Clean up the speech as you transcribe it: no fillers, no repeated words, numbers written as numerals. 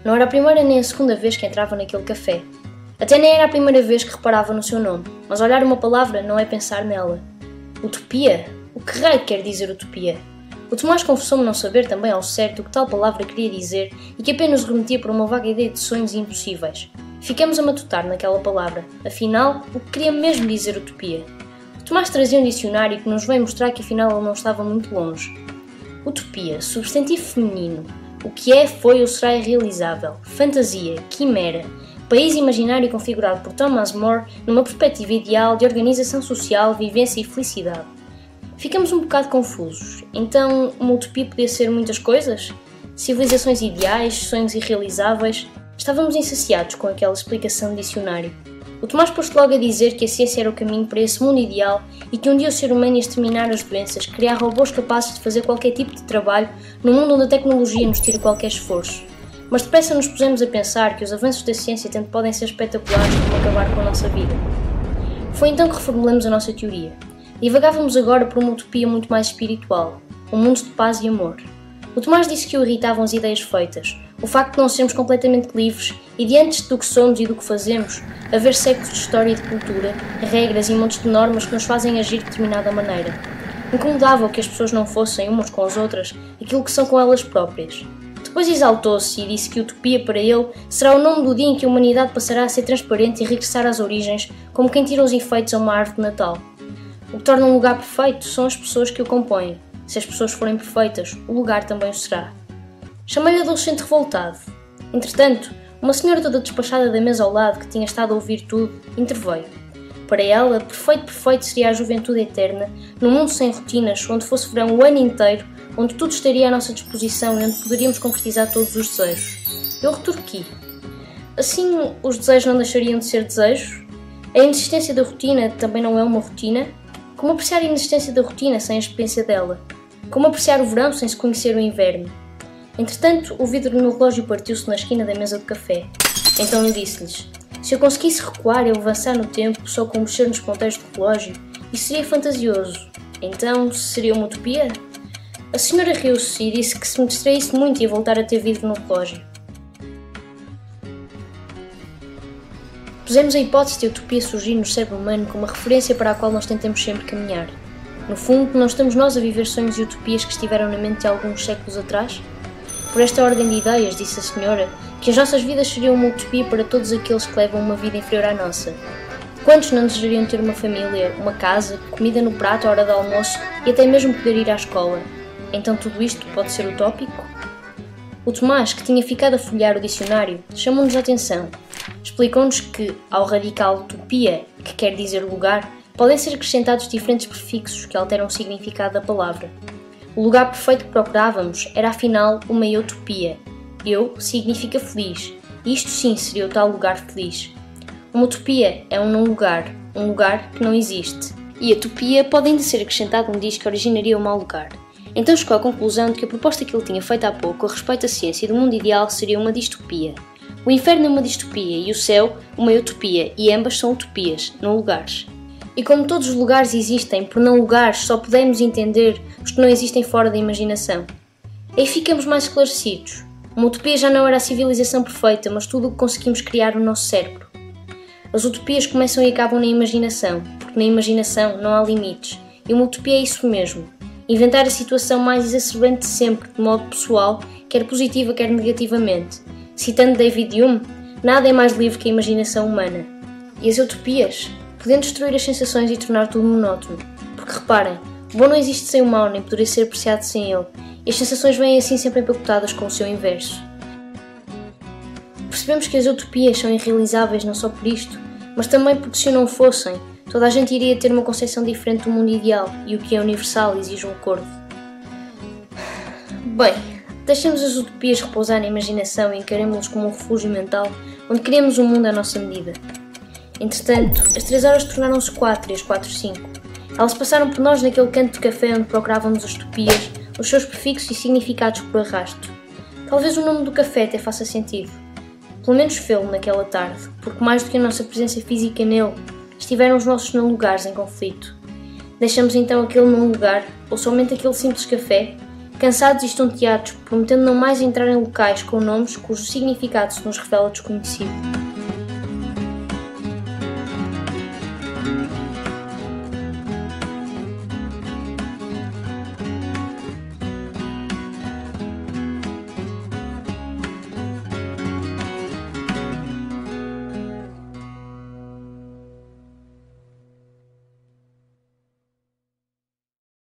Não era a primeira nem a segunda vez que entrava naquele café. Até nem era a primeira vez que reparava no seu nome, mas olhar uma palavra não é pensar nela. Utopia? O que raio quer dizer utopia? O Tomás confessou-me não saber também ao certo o que tal palavra queria dizer e que apenas remetia para uma vaga ideia de sonhos impossíveis. Ficamos a matutar naquela palavra. Afinal, o que queria mesmo dizer utopia? O Tomás trazia um dicionário que nos veio mostrar que afinal ele não estava muito longe. Utopia, substantivo feminino. O que é, foi ou será irrealizável. Fantasia, quimera. País imaginário configurado por Thomas More numa perspectiva ideal de organização social, vivência e felicidade. Ficamos um bocado confusos. Então, uma utopia podia ser muitas coisas? Civilizações ideais, sonhos irrealizáveis? Estávamos insaciados com aquela explicação de dicionário. O Tomás pôs-se logo a dizer que a ciência era o caminho para esse mundo ideal e que um dia o ser humano ia exterminar as doenças, criar robôs capazes de fazer qualquer tipo de trabalho num mundo onde a tecnologia nos tira qualquer esforço. Mas depressa nos pusemos a pensar que os avanços da ciência tanto podem ser espetaculares como acabar com a nossa vida. Foi então que reformulamos a nossa teoria. Divagávamos agora por uma utopia muito mais espiritual, um mundo de paz e amor. O Tomás disse que o irritavam as ideias feitas, o facto de não sermos completamente livres e diante do que somos e do que fazemos, haver séculos de história e de cultura, regras e montes de normas que nos fazem agir de determinada maneira. Incomodava que as pessoas não fossem, umas com as outras, aquilo que são com elas próprias. Depois exaltou-se e disse que utopia para ele será o nome do dia em que a humanidade passará a ser transparente e regressar às origens, como quem tira os efeitos a uma árvore de Natal. O que torna um lugar perfeito são as pessoas que o compõem. Se as pessoas forem perfeitas, o lugar também o será. Chamei-lhe adolescente revoltado. Entretanto, uma senhora toda despachada da mesa ao lado, que tinha estado a ouvir tudo, interveio. Para ela, perfeito seria a juventude eterna, num mundo sem rotinas, onde fosse verão o ano inteiro, onde tudo estaria à nossa disposição e onde poderíamos concretizar todos os desejos. Eu retorqui. Assim, os desejos não deixariam de ser desejos? A inexistência da rotina também não é uma rotina? Como apreciar a inexistência da rotina sem a experiência dela? Como apreciar o verão sem se conhecer o inverno? Entretanto, o vidro no relógio partiu-se na esquina da mesa de café. Então eu disse-lhes: se eu conseguisse recuar e avançar no tempo só com mexer nos ponteiros do relógio, isso seria fantasioso. Então, seria uma utopia? A senhora riu-se e disse que se me distraísse muito ia voltar a ter vidro no relógio. Pusemos a hipótese de a utopia surgir no cérebro humano como uma referência para a qual nós tentamos sempre caminhar. No fundo, não estamos nós a viver sonhos e utopias que estiveram na mente de alguns séculos atrás? Por esta ordem de ideias, disse a senhora, que as nossas vidas seriam uma utopia para todos aqueles que levam uma vida inferior à nossa. Quantos não desejariam ter uma família, uma casa, comida no prato à hora do almoço e até mesmo poder ir à escola? Então tudo isto pode ser utópico? O Tomás, que tinha ficado a folhear o dicionário, chamou-nos a atenção. Explicou-nos que, ao radical utopia, que quer dizer lugar, podem ser acrescentados diferentes prefixos que alteram o significado da palavra. O lugar perfeito que procurávamos era afinal uma utopia. Eu significa feliz, e isto sim seria o tal lugar feliz. Uma utopia é um não lugar, um lugar que não existe. E a utopia pode ainda ser acrescentado um diz que originaria um mau lugar. Então chegou à conclusão de que a proposta que ele tinha feito há pouco a respeito da ciência e do mundo ideal seria uma distopia. O inferno é uma distopia e o céu uma utopia, e ambas são utopias, não lugares. E como todos os lugares existem por não lugares, só podemos entender os que não existem fora da imaginação. Aí ficamos mais esclarecidos. Uma utopia já não era a civilização perfeita, mas tudo o que conseguimos criar no nosso cérebro. As utopias começam e acabam na imaginação, porque na imaginação não há limites, e uma utopia é isso mesmo. Inventar a situação mais exacerbante de sempre, de modo pessoal, quer positiva, quer negativamente. Citando David Hume, nada é mais livre que a imaginação humana. E as utopias? Podem destruir as sensações e tornar tudo monótono. Porque reparem, o bom não existe sem o mau, nem poderia ser apreciado sem ele, e as sensações vêm assim sempre empacotadas com o seu inverso. Percebemos que as utopias são irrealizáveis não só por isto, mas também porque se não fossem, toda a gente iria ter uma concepção diferente do mundo ideal, e o que é universal exige um acordo. Bem, deixemos as utopias repousar na imaginação e encaremos-las como um refúgio mental, onde criamos um mundo à nossa medida. Entretanto, as 3 horas tornaram-se 4 e as 4 5. Elas passaram por nós naquele canto de café onde procurávamos as utopias, os seus prefixos e significados por arrasto. Talvez o nome do café até faça sentido. Pelo menos fê-lo naquela tarde, porque mais do que a nossa presença física nele, estiveram os nossos não lugares em conflito. Deixamos então aquele não lugar, ou somente aquele simples café, cansados e estonteados, prometendo não mais entrar em locais com nomes cujo significado se nos revela desconhecido.